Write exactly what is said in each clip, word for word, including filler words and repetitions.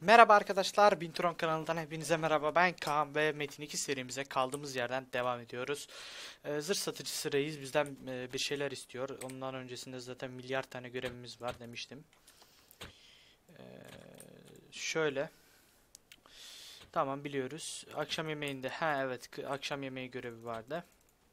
Merhaba arkadaşlar, Bintron kanalından hepinize merhaba. Ben Kaan ve Metin iki serimize kaldığımız yerden devam ediyoruz. Ee, zırh satıcısı reis bizden e, bir şeyler istiyor. Ondan öncesinde zaten milyar tane görevimiz var demiştim. Ee, şöyle. Tamam, biliyoruz. Akşam yemeğinde, ha evet, k- akşam yemeği görevi vardı.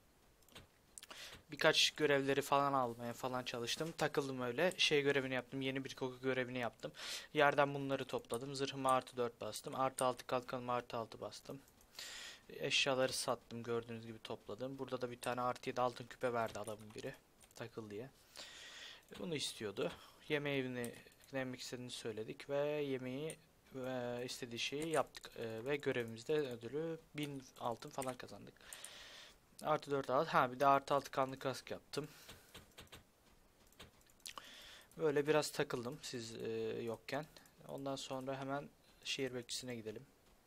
Birkaç görevleri falan almaya falan çalıştım. Takıldım öyle. Şey görevini yaptım. Yeni bir koku görevini yaptım. Yerden bunları topladım. Zırhıma artı dört bastım. Artı altı kalkanıma artı altı bastım. Eşyaları sattım. Gördüğünüz gibi topladım. Burada da bir tane artı yedi altın küpe verdi adamın biri. Takıl diye. Bunu istiyordu. Yemeği evine denemek istediğini söyledik. Ve yemeği ve istediği şeyi yaptık. Ee, ve görevimizde ödülü bin altın falan kazandık. Artı dört altı. Ha bir de artı altı kanlı kask yaptım. Böyle biraz takıldım siz e, yokken. Ondan sonra hemen şehir bekçisine gidelim.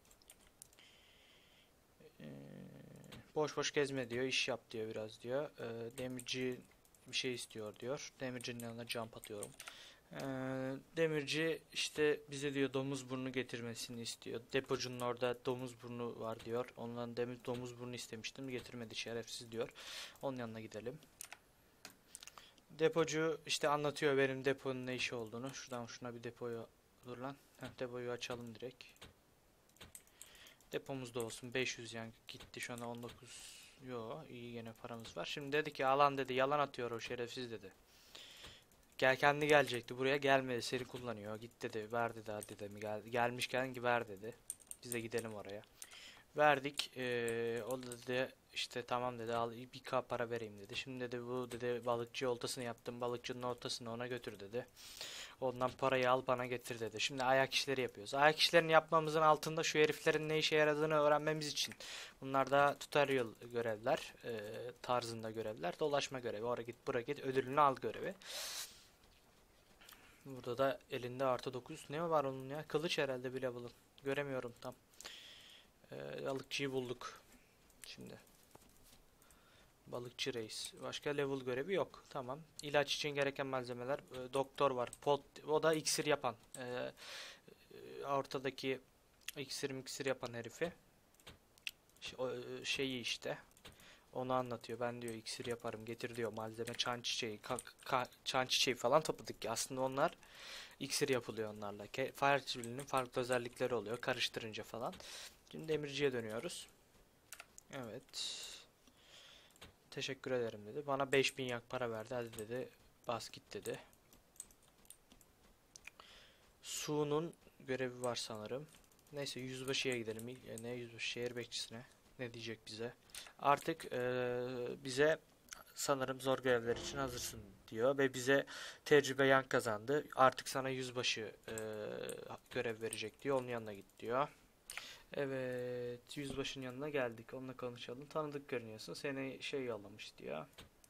E, boş boş gezme diyor, iş yap diyor biraz diyor. E, demirci bir şey istiyor diyor. Demircinin yanına jump atıyorum. E, demirci işte bize diyor domuz burnu getirmesini istiyor. Depocunun orada domuz burnu var diyor. Ondan demir domuz burnu istemiştim, getirmedi şerefsiz diyor. Onun yanına gidelim. Depocu işte anlatıyor benim deponun ne işi olduğunu. Şuradan şuna bir depoyu dur lan. Heh, depoyu açalım direkt. Depomuzda olsun. beş yüz yan gitti şu anda on dokuz. Yo iyi gene paramız var. Şimdi dedi ki alan dedi yalan atıyor o şerefsiz dedi. Gel kendi gelecekti buraya gelmedi seni kullanıyor. Git dedi ver dedi hadi dedi. Gel, gelmişken ver dedi. Biz de gidelim oraya. Verdik. Ee, o da dedi işte tamam dedi al bir k para vereyim dedi. Şimdi dedi bu dedi balıkçı oltasını yaptım. Balıkçının oltasını ona götür dedi. Ondan parayı al bana getir dedi. Şimdi ayak işleri yapıyoruz. Ayak işlerini yapmamızın altında şu heriflerin ne işe yaradığını öğrenmemiz için. Bunlar da tutorial görevler e, tarzında görevler. Dolaşma görevi. Oraya git buraya git ödülünü al görevi. Burada da elinde artı dokuz. Ne var onun ya? Kılıç herhalde bile bulun. Göremiyorum tam. E, balıkçıyı bulduk. Şimdi. Balıkçı reis. Başka level görevi yok. Tamam. İlaç için gereken malzemeler. E, doktor var. Pot, o da iksir yapan. E, e, ortadaki iksir miksir yapan herifi. Ş- o, e, şeyi işte. Onu anlatıyor. Ben diyor iksir yaparım. Getir diyor malzeme. Çan çiçeği. Ka, ka, çan çiçeği falan topladık ki. Aslında onlar iksir yapılıyor onlarla. Ke, farklı farklı özellikleri oluyor. Karıştırınca falan. Şimdi demirciye dönüyoruz. Evet. Teşekkür ederim dedi. Bana beş bin yak para verdi. Hadi dedi. Bas git dedi. Su'nun görevi var sanırım. Neyse yüzbaşıya gidelim. E, ne yüzbaşı? Şehir bekçisine. Ne diyecek bize? Artık e, bize sanırım zor görevler için hazırsın diyor. Ve bize tecrübe yan kazandı. Artık sana yüzbaşı e, görev verecek diyor. Onun yanına git diyor. Evet. Yüzbaşının yanına geldik. Onunla konuşalım. Tanıdık görünüyorsun. Seni şey yollamış diyor.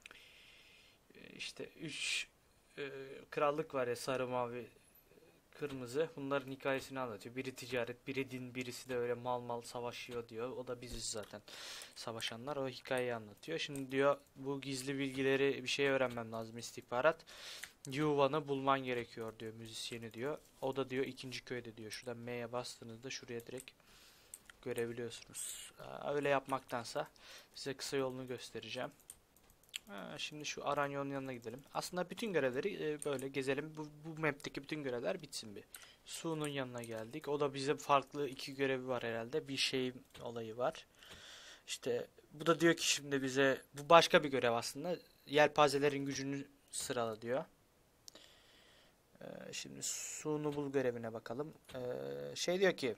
İşte üç e, krallık var ya sarı mavi kırmızı bunların hikayesini anlatıyor. Biri ticaret, biri din, birisi de öyle mal mal savaşıyor diyor. O da biziz zaten savaşanlar. O hikayeyi anlatıyor. Şimdi diyor bu gizli bilgileri bir şey öğrenmem lazım istihbarat. Yuvan'ı bulman gerekiyor diyor müzisyeni diyor. O da diyor ikinci köyde diyor. Şuradan M'ye bastığınızda şuraya direkt görebiliyorsunuz. Öyle yapmaktansa size kısa yolunu göstereceğim. Ha, şimdi şu Aranyon'un yanına gidelim. Aslında bütün görevleri e, böyle gezelim. Bu, bu map'teki bütün görevler bitsin bir. Su'nun yanına geldik. O da bize farklı iki görevi var herhalde. Bir şey olayı var. İşte bu da diyor ki şimdi bize bu başka bir görev aslında. Yelpazelerin gücünü sırala diyor. Ee, şimdi Su'nu bul görevine bakalım. Ee, şey diyor ki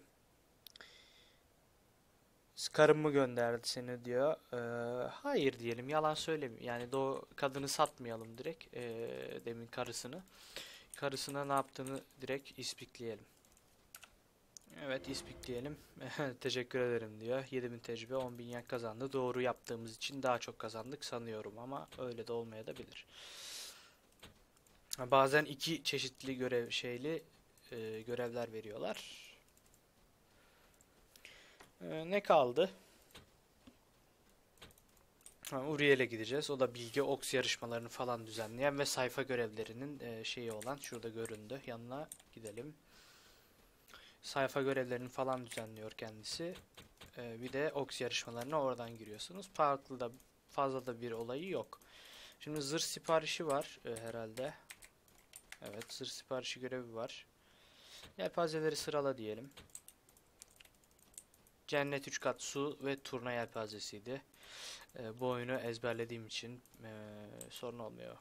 karım mı gönderdi seni diyor. Ee, hayır diyelim yalan söylemiyor. Yani do kadını satmayalım direkt. Ee, demin karısını. Karısına ne yaptığını direkt ispikleyelim. Evet ispikleyelim. Teşekkür ederim diyor. yedi bin tecrübe on bin yen kazandı. Doğru yaptığımız için daha çok kazandık sanıyorum ama öyle de olmaya da bilir. Bazen iki çeşitli görev şeyli e, görevler veriyorlar. E, ne kaldı? Ha, Uriel'e gideceğiz. O da bilgi oks yarışmalarını falan düzenleyen ve sayfa görevlerinin e, şeyi olan şurada göründü. Yanına gidelim. sayfa görevlerini falan düzenliyor kendisi. Ee, bir de Oks yarışmalarına oradan giriyorsunuz. Farklı da fazla da bir olayı yok. Şimdi zırh siparişi var e, herhalde. Evet, zırh siparişi görevi var. Yelpazeleri sırala diyelim. Cennet üç kat su ve turna yelpazesiydi. E, bu oyunu ezberlediğim için e, sorun olmuyor.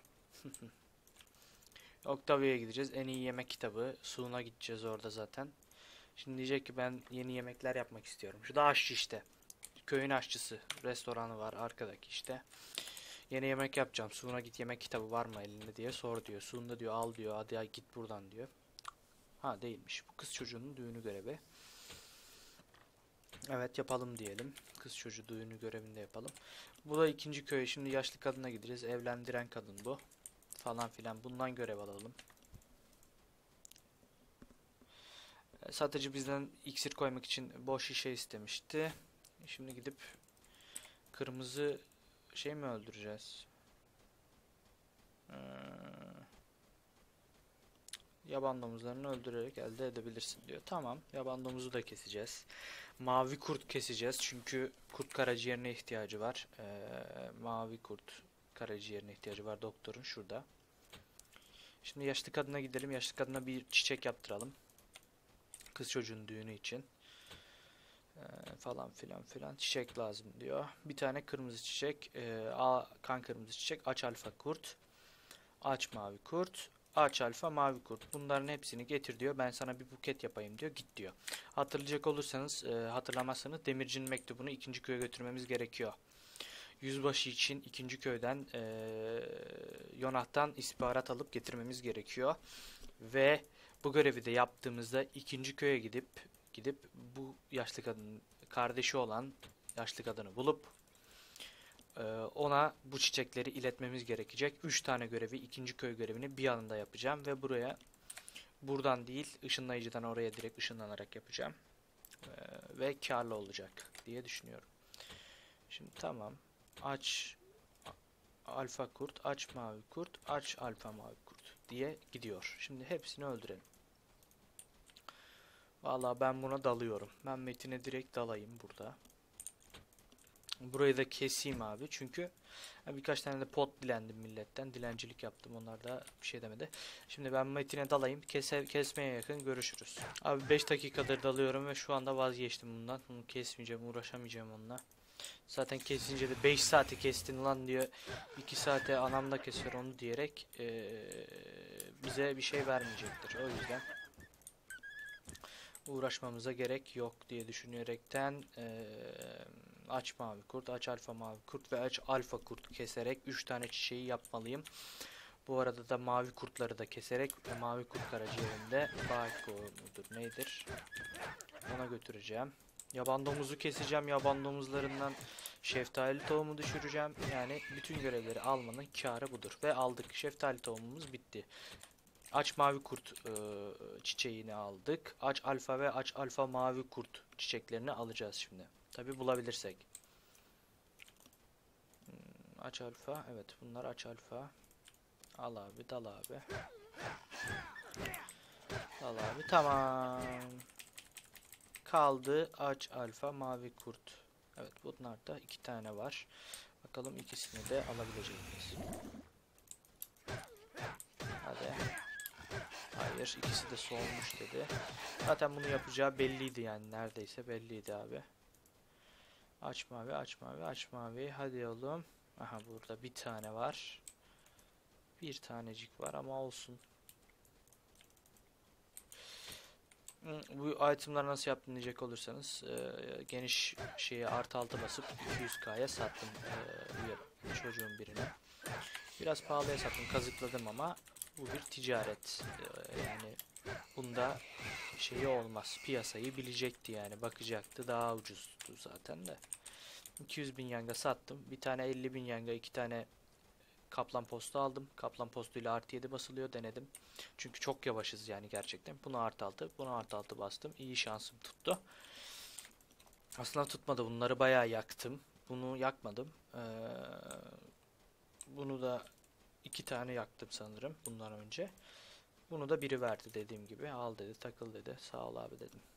Octavia'ya gideceğiz. En iyi yemek kitabı. Su'na gideceğiz orada zaten. Şimdi diyecek ki ben yeni yemekler yapmak istiyorum. Şu da aşçı işte. Köyün aşçısı. Restoranı var arkadaki işte. Yeni yemek yapacağım. Su'na git, yemek kitabı var mı elinde diye sor diyor. Su'nda diyor al diyor. Hadi ya git buradan diyor. Ha değilmiş. Bu kız çocuğunun düğünü görevi. Evet yapalım diyelim. Kız çocuğu düğünü görevinde yapalım. Bu da ikinci köy. Şimdi yaşlı kadına gideceğiz. Evlendiren kadın bu. Falan filan. Bundan görev alalım. Satıcı bizden iksir koymak için boş şişe istemişti. Şimdi gidip kırmızı şey mi öldüreceğiz? Ee, yaban domuzlarını öldürerek elde edebilirsin diyor. Tamam. Yaban domuzu da keseceğiz. Mavi kurt keseceğiz. Çünkü kurt karaciğerine ihtiyacı var. Ee, mavi kurt karaciğerine ihtiyacı var doktorun şurada. Şimdi yaşlı kadına gidelim. Yaşlı kadına bir çiçek yaptıralım. Kız çocuğun düğünü için. Ee, falan filan filan. Çiçek lazım diyor. Bir tane kırmızı çiçek. E, A, kan kırmızı çiçek. Aç alfa kurt. Aç mavi kurt. Aç alfa mavi kurt. Bunların hepsini getir diyor. Ben sana bir buket yapayım diyor. Git diyor. Hatırlayacak olursanız, e, hatırlamazsanız demircinin mektubunu ikinci köye götürmemiz gerekiyor. Yüzbaşı için ikinci köyden e, Yonah'tan istihbarat alıp getirmemiz gerekiyor. Ve bu görevi de yaptığımızda ikinci köye gidip gidip bu yaşlı kadının kardeşi olan yaşlı kadını bulup e, ona bu çiçekleri iletmemiz gerekecek. Üç tane görevi, ikinci köy görevini bir anda yapacağım ve buraya buradan değil ışınlayıcıdan oraya direkt ışınlanarak yapacağım. E, ve karlı olacak diye düşünüyorum. Şimdi tamam. Aç alfa kurt, aç mavi kurt, aç alfa mavi kurt diye gidiyor. Şimdi hepsini öldürelim. Vallahi ben buna dalıyorum. Ben Metin'e direkt dalayım burada. Burayı da keseyim abi. Çünkü birkaç tane de pot dilendim milletten. Dilencilik yaptım. Onlar da bir şey demedi. Şimdi ben Metin'e dalayım. Kese, kesmeye yakın görüşürüz. Abi beş dakikadır dalıyorum ve şu anda vazgeçtim bundan. Bunu kesmeyeceğim. Uğraşamayacağım onunla. Zaten kesince de beş saati kestin lan diyor. iki saate anam da keser onu diyerek ee, bize bir şey vermeyecektir. O yüzden uğraşmamıza gerek yok diye düşünerekten ee, aç mavi kurt, aç alfa mavi kurt ve aç alfa kurt keserek üç tane çiçeği yapmalıyım. Bu arada da mavi kurtları da keserek mavi kurt karaciğerinde Bako mudur nedir? Ona götüreceğim. Yaban domuzu keseceğim. Yaban domuzlarından şeftali tohumu düşüreceğim. Yani bütün görevleri almanın kârı budur. Ve aldık. Şeftali tohumumuz bitti. Aç mavi kurt e, çiçeğini aldık. Aç alfa ve aç alfa mavi kurt çiçeklerini alacağız şimdi. Tabi bulabilirsek. Hmm, aç alfa. Evet bunlar aç alfa. Al abi dal abi. Dal abi tamam. Kaldı aç alfa mavi kurt. Evet bunlarda iki tane var. Bakalım ikisini de alabilecek miyiz? Hadi. Hayır ikisi de solmuş dedi. Zaten bunu yapacağı belliydi yani neredeyse belliydi abi. Aç mavi aç mavi aç mavi. Hadi oğlum. Aha burada bir tane var. Bir tanecik var ama olsun. Bu itemları nasıl yaptım diyecek olursanız e, geniş şeye artı altı basıp iki yüz K'ya sattım e, bir çocuğun birine. Biraz pahalıya sattım kazıkladım ama bu bir ticaret e, yani bunda şeyi olmaz piyasayı bilecekti yani bakacaktı daha ucuzdu zaten de. iki yüz bin yanga sattım bir tane elli bin yanga iki tane kaplan postu aldım. Kaplan postuyla artı yedi basılıyor denedim. Çünkü çok yavaşız yani gerçekten. Bunu artı altı, bunu artı altı bastım. İyi şansım tuttu. Aslında tutmadı. Bunları bayağı yaktım. Bunu yakmadım. Ee, bunu da iki tane yaktım sanırım bundan önce. Bunu da biri verdi dediğim gibi. Al dedi, takıl dedi. Sağ ol abi dedim.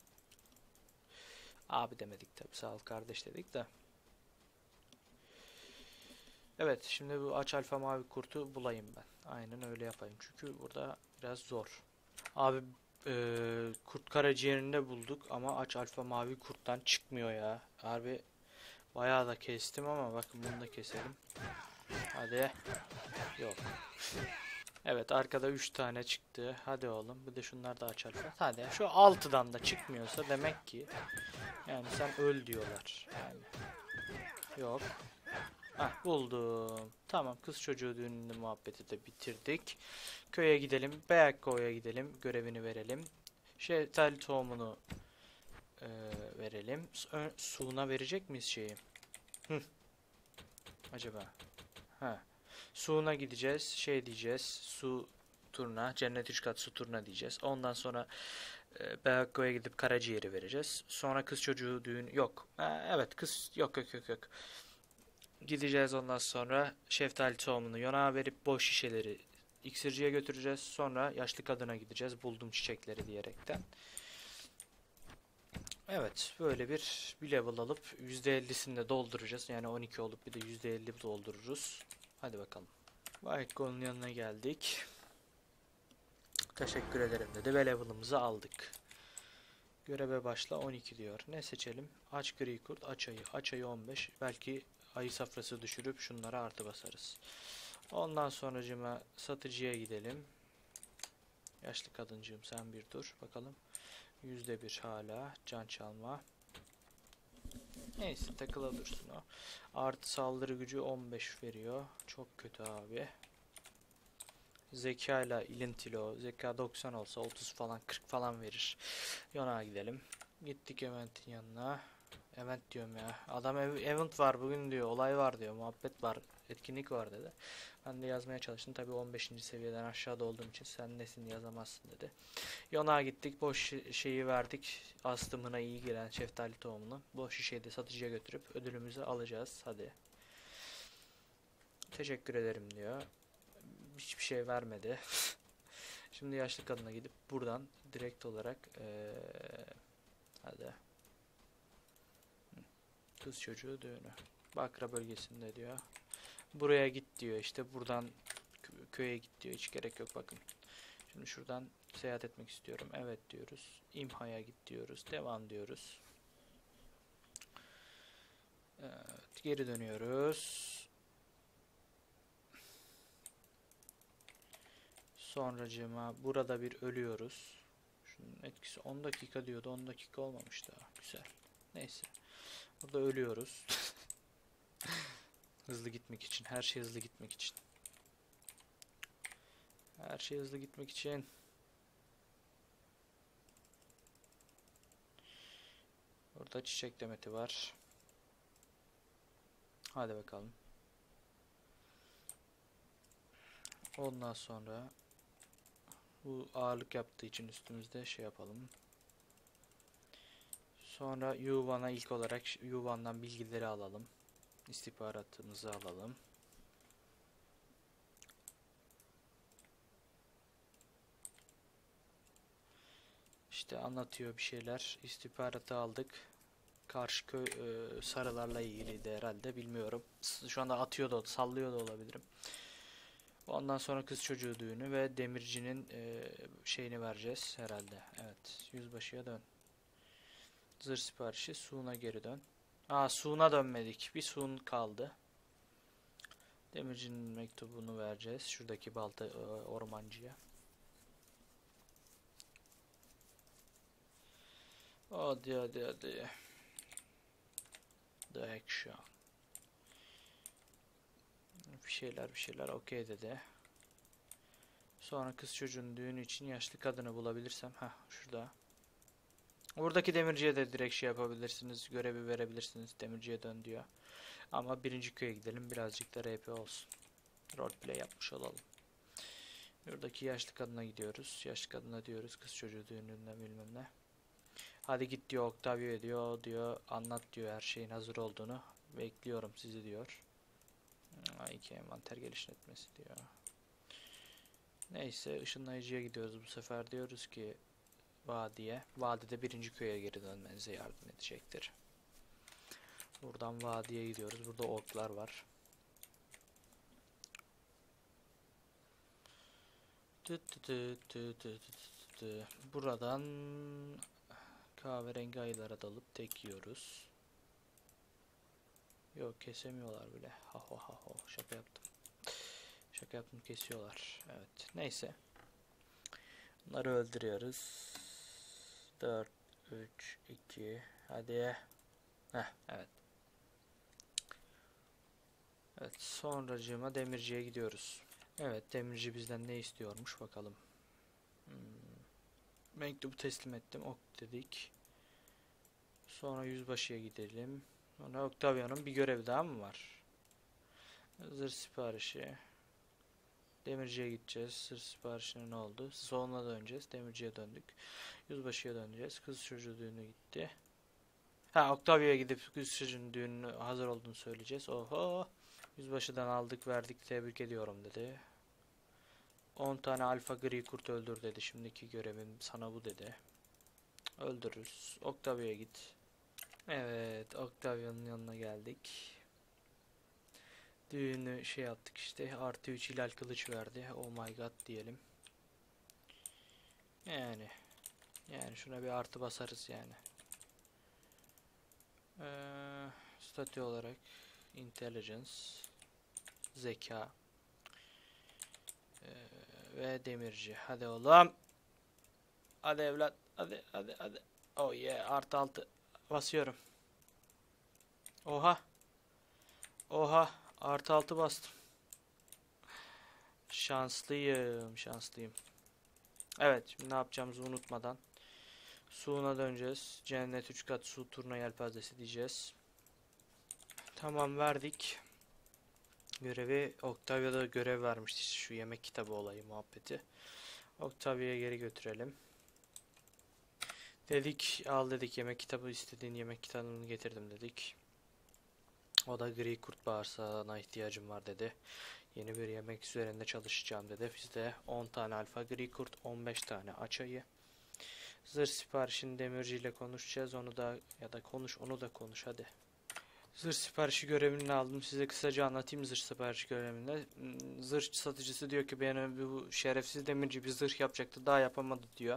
Abi demedik tabi, sağ ol kardeş dedik de. Evet, şimdi bu aç alfa mavi kurtu bulayım ben. Aynen öyle yapayım. Çünkü burada biraz zor. Abi eee, kurt karaciğerinde bulduk ama aç alfa mavi kurttan çıkmıyor ya. Harbi bayağı da kestim ama bakın bunu da keselim. Hadi. Yok. Evet, arkada üç tane çıktı. Hadi oğlum. Bir de şunlar da aç alfa. Hadi. Şu altıdan da çıkmıyorsa demek ki yani sen öl diyorlar. Yani. Yok. Hah, buldum. Tamam, kız çocuğu düğününü muhabbeti de bitirdik. Köye gidelim. Beyakko'ya gidelim. Görevini verelim. Şeftali tohumunu e, verelim. Su- Suuna verecek miyiz şeyi? Hı. Acaba? Ha. Suuna gideceğiz. Şey diyeceğiz. Su turna. Cennet üç kat su turna diyeceğiz. Ondan sonra e, Beyakko'ya gidip karaciğeri vereceğiz. Sonra kız çocuğu düğün. Yok. Ha, evet, kız. Yok yok yok yok. Gideceğiz, ondan sonra şeftali tohumunu yonağa verip boş şişeleri iksirciye götüreceğiz. Sonra yaşlı kadına gideceğiz. Buldum çiçekleri diyerekten. Evet, böyle bir bir level alıp yüzde ellisini de dolduracağız. Yani on iki olup bir de yüzde elli doldururuz. Hadi bakalım. Bayko'nun yanına geldik. Teşekkür ederim dedi ve level'ımızı aldık. Göreve başla, on iki diyor. Ne seçelim? Aç gri kurt, aç ayı. Aç ayı on beş. Belki ayı safrası düşürüp şunlara artı basarız. Ondan sonracıma satıcıya gidelim. Yaşlı kadıncığım sen bir dur bakalım. yüzde bir hala can çalma. Neyse, takıla dursun o. Artı saldırı gücü on beş veriyor. Çok kötü abi. Zeka ile ilintili o. Zeka doksan olsa otuz falan kırk falan verir. Yonağa gidelim. Gittik Event'in yanına. Event diyorum ya. Adam ev event var bugün diyor. Olay var diyor. Muhabbet var. Etkinlik var dedi. Ben de yazmaya çalıştım. Tabii on beşinci seviyeden aşağıda olduğum için sen nesin yazamazsın dedi. Yonağa gittik. Boş şeyi verdik. Astımına iyi gelen şeftali tohumunu. Boş şişeyi de satıcıya götürüp ödülümüzü alacağız. Hadi. Teşekkür ederim diyor. Hiçbir şey vermedi. Şimdi yaşlı kadına gidip buradan direkt olarak ee, hadi. Kız çocuğu düğünü. Bakra bölgesinde diyor. Buraya git diyor, işte buradan köye git diyor. Hiç gerek yok bakın. Şimdi şuradan seyahat etmek istiyorum. Evet diyoruz. İmha'ya git diyoruz. Devam diyoruz. Evet, geri dönüyoruz. Sonracığıma burada bir ölüyoruz. Şunun etkisi on dakika diyordu. on dakika olmamış daha. Güzel. Neyse. Burada ölüyoruz. Hızlı gitmek için. Her şey hızlı gitmek için. Her şey hızlı gitmek için. Burada çiçek demeti var. Hadi bakalım. Ondan sonra bu ağırlık yaptığı için üstümüzde şey yapalım. Sonra U one'a ilk olarak U one'dan bilgileri alalım. İstihbaratımızı alalım. İşte anlatıyor bir şeyler. İstihbaratı aldık. Karşı köy e, sarılarla ilgiliydi herhalde, bilmiyorum. Şu anda atıyor da sallıyor da olabilirim. Ondan sonra kız çocuğu düğünü ve demircinin e, şeyini vereceğiz herhalde. Evet, yüzbaşıya dön. Zırh siparişi, Suun'a geri dön. Aa, Suun'a dönmedik. Bir Suun kaldı. Demircinin mektubunu vereceğiz. Şuradaki balta e, ormancıya. Hadi hadi hadi. The action. Bir şeyler bir şeyler okey dedi. Sonra kız çocuğun düğünü için yaşlı kadını bulabilirsem. Ha, şurada. Buradaki demirciye de direkt şey yapabilirsiniz. Görevi verebilirsiniz. Demirciye dön diyor. Ama birinci köye gidelim. Birazcık da R P olsun. Roleplay yapmış olalım. Buradaki yaşlı kadına gidiyoruz. Yaşlı kadına diyoruz. Kız çocuğu düğününden bilmem ne. Hadi git diyor. Octavio diyor. diyor. Anlat diyor her şeyin hazır olduğunu. Bekliyorum sizi diyor. Ha, iki envanter geliştirmesi diyor. Neyse ışınlayıcıya gidiyoruz bu sefer, diyoruz ki vadiye. Vadide birinci köye geri dönmenize yardım edecektir. Buradan vadiye gidiyoruz. Burada oklar var. Buradan kahverengi ayılara dalıp tek yiyoruz. Yok, kesemiyorlar bile. Ha ha ha ha, şaka yaptım. Şaka yaptım, kesiyorlar. Evet, neyse. Bunları öldürüyoruz. dört, üç, iki, hadi. Heh, evet. Evet, sonracığıma demirciye gidiyoruz. Evet, demirci bizden ne istiyormuş bakalım. Hmm. Mektubu teslim ettim, ok dedik. Sonra yüzbaşıya gidelim. Sonra Octavian'ın bir görevi daha mı var? Zırh siparişi. Demirciye gideceğiz. Zırh siparişine ne oldu? Sonuna döneceğiz. Demirciye döndük. Yüzbaşıya döneceğiz. Kız çocuğu düğünü gitti. Ha, Octavia'ya gidip kız çocuğun düğünü hazır olduğunu söyleyeceğiz. Oho. Yüzbaşıdan aldık verdik, tebrik ediyorum dedi. on tane alfa gri kurt öldür dedi. Şimdiki görevim sana bu dedi. Öldürürüz. Octavia'ya git. Evet, Octavia'nın yanına geldik. Düğünü şey yaptık işte. Artı üç hilal kılıç verdi. Oh my god diyelim. Yani. Yani şuna bir artı basarız yani. Ee, statü olarak intelligence, zeka ee, ve demirci. Hadi oğlum. Hadi evlat. Hadi hadi hadi. Oh yeah, artı altı basıyorum. Oha. Oha. Artı altı bastım. Şanslıyım. Şanslıyım. Evet. Şimdi ne yapacağımızı unutmadan. Suuna döneceğiz. Cennet üç kat su turna yelpazesi diyeceğiz. Tamam, verdik. Görevi Octavia'da görev vermişti. İşte şu yemek kitabı olayı muhabbeti. Octavia'ya geri götürelim. Dedik al dedik, yemek kitabı istediğin yemek kitabını getirdim dedik. O da gri kurt bağırsağına ihtiyacım var dedi. Yeni bir yemek üzerinde çalışacağım dedi. Biz de on tane alfa gri kurt, on beş tane açayı. Zırh siparişini demirciyle konuşacağız. Onu da ya da konuş onu da konuş hadi. Zırh siparişi görevini aldım. Size kısaca anlatayım zırh siparişi görevini. Zırh satıcısı diyor ki benim bu şerefsiz demirci bir zırh yapacaktı, daha yapamadı diyor.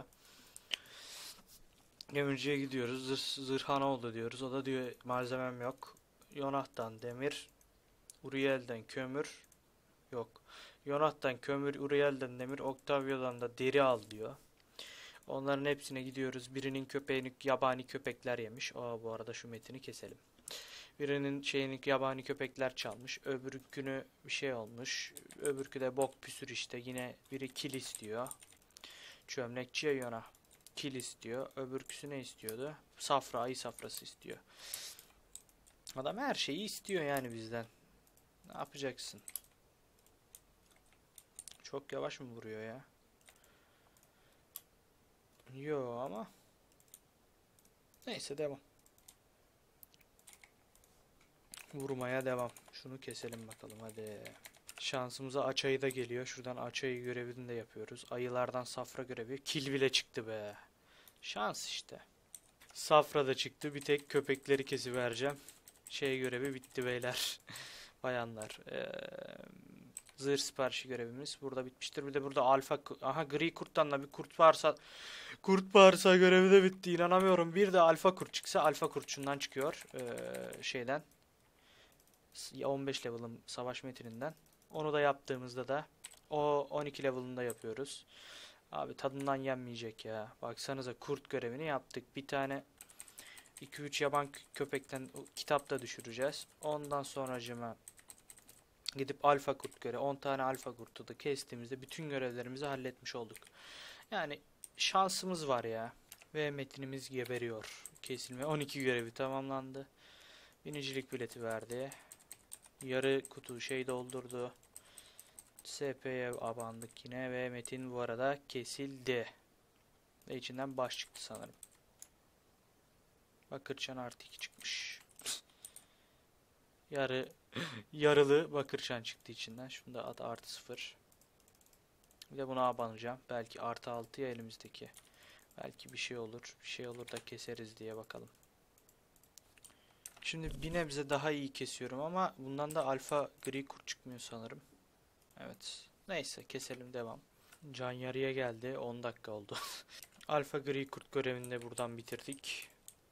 Demirciye gidiyoruz. Zırh, zırha ne oldu diyoruz. O da diyor malzemem yok. Yonah'tan demir, Uriel'den kömür yok. Yonah'tan kömür, Uriel'den demir, Octavia'dan da deri al diyor. Onların hepsine gidiyoruz. Birinin köpeğini yabani köpekler yemiş. Aa, bu arada şu metini keselim. Birinin şeyini yabani köpekler çalmış. Öbürkünü bir şey olmuş. Öbürkü de bok püsür işte. Yine biri kil istiyor. Çömlekçiye Yona kil istiyor. Öbürküsü ne istiyordu? Safra, ayı safrası istiyor. Adam her şeyi istiyor yani bizden. Ne yapacaksın? Çok yavaş mı vuruyor ya? Yo ama. Neyse, devam. Vurmaya devam. Şunu keselim bakalım hadi. Şansımıza açayı da geliyor. Şuradan açayı görevini de yapıyoruz. Ayılardan safra görevi. Kil bile çıktı be. Şans işte. Safra da çıktı. Bir tek köpekleri kesivereceğim. Şey görevi bitti beyler. Bayanlar. Ee, zırh siparişi görevimiz burada bitmiştir. Bir de burada alfa... Aha, gri kurttan da bir kurt varsa... Kurt varsa görevi de bitti. İnanamıyorum. Bir de alfa kurt çıksa, alfa kurt şundan çıkıyor. Ee, şeyden. on beş level'ın savaş metininden. Onu da yaptığımızda da o on iki level'ında yapıyoruz. Abi tadından yenmeyecek ya. Baksanıza, kurt görevini yaptık. Bir tane iki üç yaban köpekten kitapta düşüreceğiz. Ondan sonracıma gidip alfa kurt görevi, on tane alfa kurtu da kestiğimizde bütün görevlerimizi halletmiş olduk. Yani şansımız var ya. Ve metinimiz geberiyor. Kesilme on iki görevi tamamlandı. Binicilik bileti verdi. Yarı kutu şey doldurdu. S P'ye abandık yine ve metin bu arada kesildi. Ve içinden baş çıktı sanırım. Bakırçan artı iki çıkmış. Yarı yarılı bakırçan çıktı içinden. Şunda at artı sıfır. Bir de buna abanacağım. Belki artı altı ya elimizdeki. Belki bir şey olur. Bir şey olur da keseriz diye bakalım. Şimdi bir nebze daha iyi kesiyorum ama bundan da alfa gri kurt çıkmıyor sanırım. Evet. Neyse keselim, devam. Can yarıya geldi. on dakika oldu. Alfa gri kurt görevini de buradan bitirdik.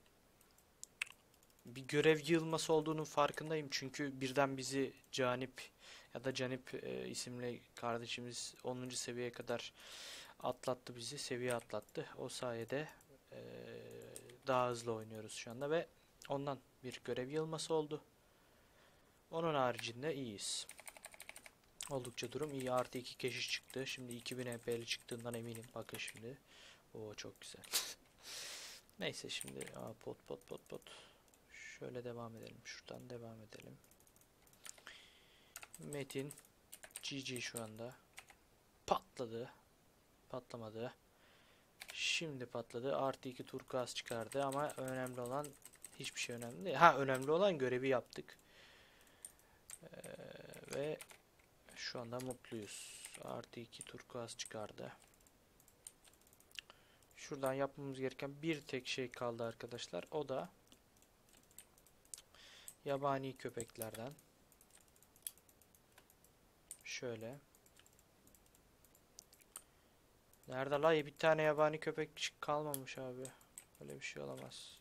Bir görev yığılması olduğunun farkındayım. Çünkü birden bizi Canip ya da Canip e, isimli kardeşimiz onuncu seviyeye kadar atlattı bizi. Seviye atlattı. O sayede e, daha hızlı oynuyoruz şu anda ve ondan bir görev yığılması oldu. Onun haricinde iyiyiz. Oldukça durum iyi. Artı iki keşiş çıktı. Şimdi iki bin H P'li çıktığından eminim. Bakın şimdi. Oo çok güzel. Neyse şimdi aa, pot pot pot pot. Şöyle devam edelim. Şuradan devam edelim. Metin G G şu anda. Patladı. Patlamadı. Şimdi patladı. Artı iki turkuaz çıkardı ama önemli olan hiçbir şey önemli değil. Ha, önemli olan görevi yaptık. Ee, ve şu anda mutluyuz. Artı iki turkuaz çıkardı. Şuradan yapmamız gereken bir tek şey kaldı arkadaşlar. O da yabani köpeklerden. Şöyle. Nerede la? Bir tane yabani köpek kalmamış abi. Böyle bir şey olamaz.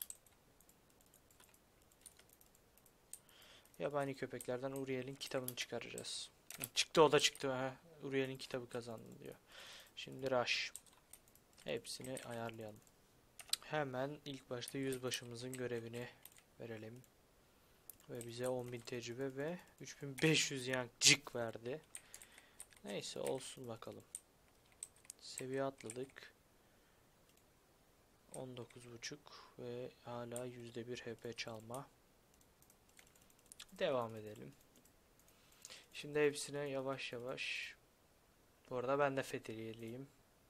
Yabani köpeklerden Uriel'in kitabını çıkaracağız. Çıktı, o da çıktı. Ha. Uriel'in kitabı kazandı diyor. Şimdi Rush. Hepsini ayarlayalım. Hemen ilk başta yüzbaşımızın görevini verelim. Ve bize on bin tecrübe ve üç bin beş yüz yankcık verdi. Neyse olsun bakalım. Seviye atladık. on dokuz buçuk ve hala yüzde bir H P çalma. Devam edelim. Şimdi hepsine yavaş yavaş. Bu arada ben de fetheliyeliyim.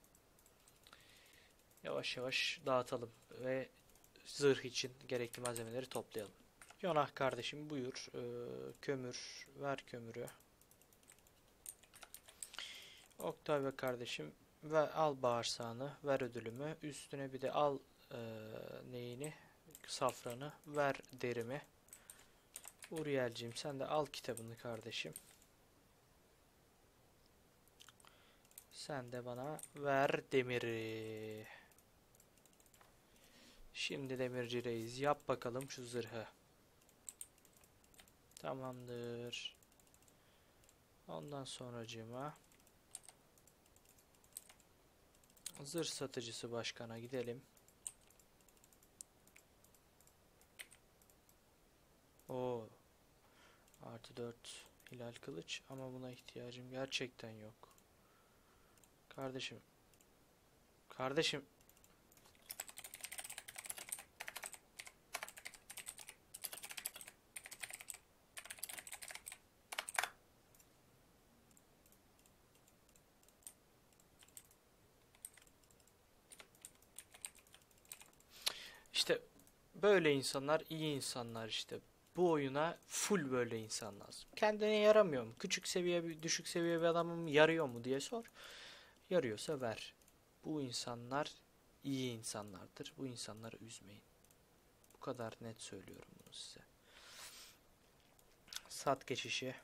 Yavaş yavaş dağıtalım ve zırh için gerekli malzemeleri toplayalım. Yonah kardeşim buyur. Ee, kömür. Ver kömürü. Octavia kardeşim ver, al bağırsağını. Ver ödülümü. Üstüne bir de al e, neyini? Safranı. Ver derimi. Uriel'cim sen de al kitabını kardeşim. Sen de bana ver demiri. Şimdi demirci reis yap bakalım şu zırhı. Tamamdır. Ondan sonracığıma zırh satıcısı başkana gidelim. O artı dört hilal kılıç ama buna ihtiyacım gerçekten yok. Kardeşim. Kardeşim. İşte böyle insanlar iyi insanlar işte. Bu oyuna full böyle insan lazım. Kendine yaramıyor mu? Küçük seviye bir düşük seviye bir adamım yarıyor mu diye sor. Yarıyorsa ver. Bu insanlar iyi insanlardır. Bu insanları üzmeyin. Bu kadar net söylüyorum bunu size. Sat geçişi.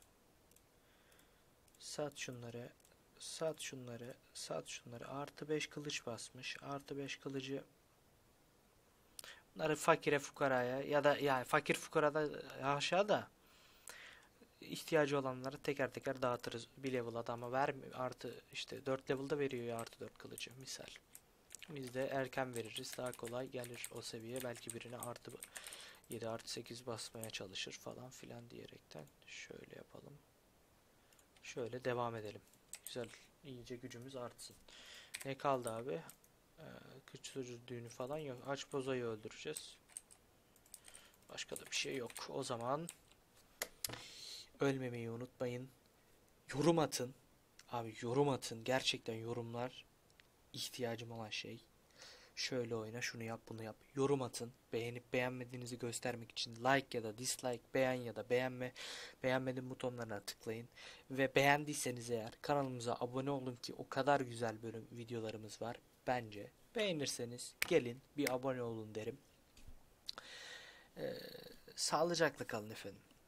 Sat şunları. Sat şunları. Sat şunları. Artı beş kılıç basmış. Artı beş kılıcı bunları fakire fukaraya ya da yani fakir fukarada aşağıda ihtiyacı olanlara teker teker dağıtırız. Bir level adama vermiyor. Artı işte dört level'da veriyor ya artı dört kılıcı misal. Biz de erken veririz. Daha kolay gelir o seviye. Belki birine artı yedi artı sekiz basmaya çalışır falan filan diyerekten. Şöyle yapalım. Şöyle devam edelim. Güzel. İyice gücümüz artsın. Ne kaldı abi? Ee, Kıçlıcı düğünü falan yok. Aç bozayı öldüreceğiz. Başka da bir şey yok. O zaman ölmemeyi unutmayın. Yorum atın. Abi yorum atın. Gerçekten yorumlar ihtiyacım olan şey. Şöyle oyna, şunu yap, bunu yap. Yorum atın. Beğenip beğenmediğinizi göstermek için like ya da dislike, beğen ya da beğenme, beğenmedim butonlarına tıklayın. Ve beğendiyseniz eğer kanalımıza abone olun ki o kadar güzel bölüm videolarımız var. Bence beğenirseniz gelin bir abone olun derim. Ee, sağlıcakla kalın efendim.